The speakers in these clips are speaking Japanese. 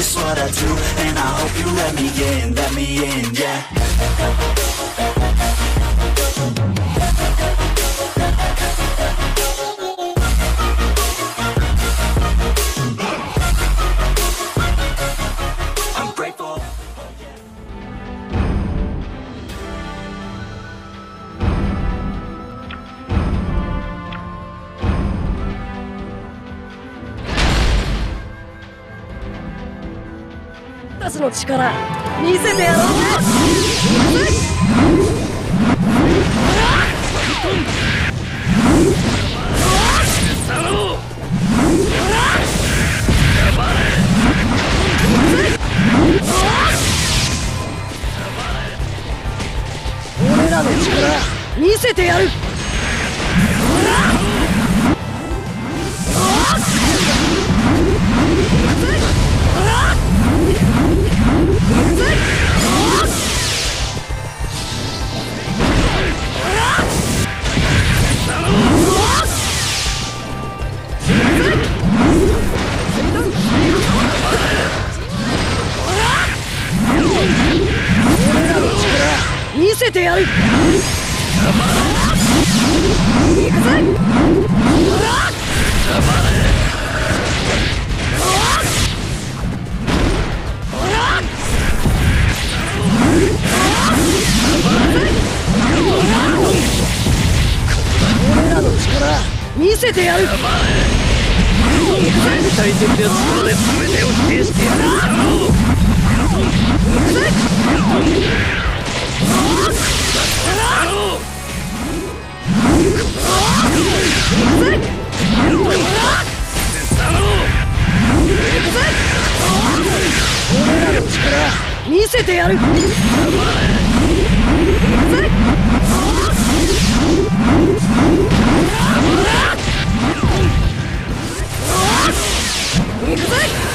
just what I do, and I hope you let me in, yeah. I'm grateful. 私の力見せてやろうぜ。俺らの力見せてやる。見せてやる。行くぜ。俺らの力見せてやる。 全体的な力で全てを否定してやる。行くぜ。 俺らの力見せてやる。行くぜ。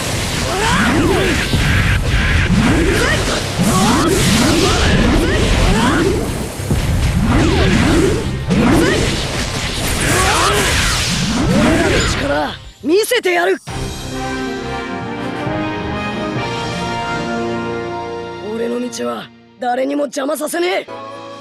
俺らの力見せてやる。俺の道は誰にも邪魔させねえ。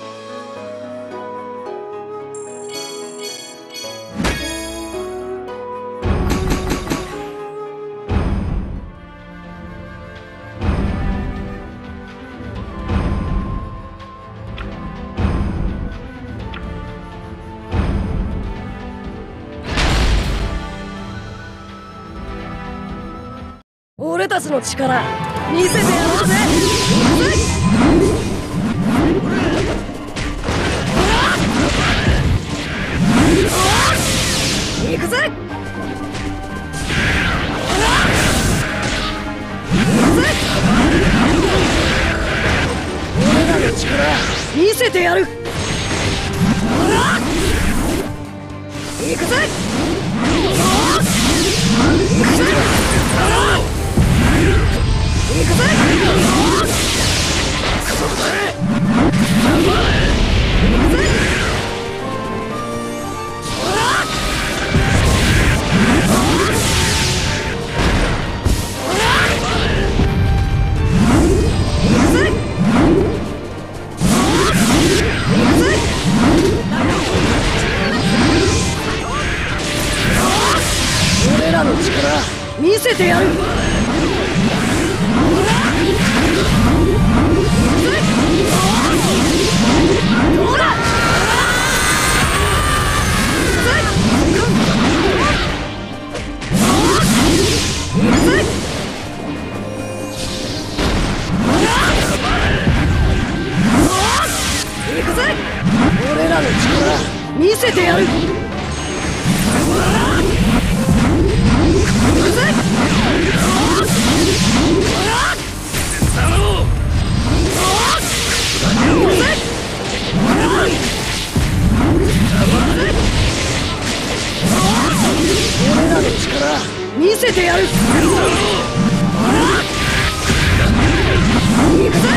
俺たちの力見せてやろうぜ。行くぜ。俺らの力見せてやる。行くぜ。行くぜ。俺らの力見せてやる。どうだ。行くぜ。俺らの力見せてやる。俺らの力見せてやる。行くぜ。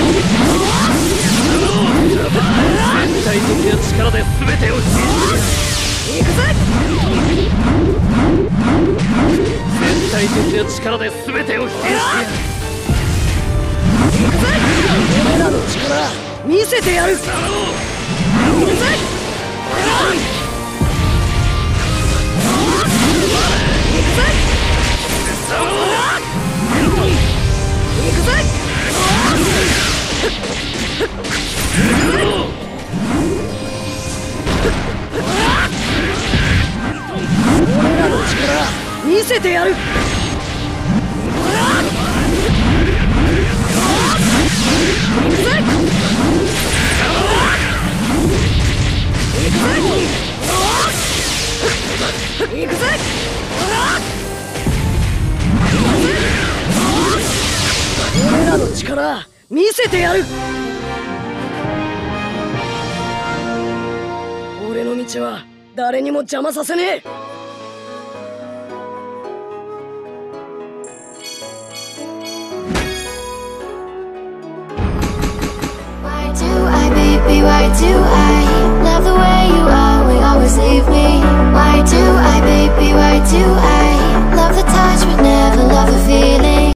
全体的な力で全てを否定してやる。 行くぜ。 全体的な力で全てを否定してやる。 力見せてやる。行くぜ。行くぜ。俺らの力見せてやる。行くぜ。行くぜ。俺らの力見せてやる。俺の道は誰にも邪魔させねえ。 Why do I, baby, why do I?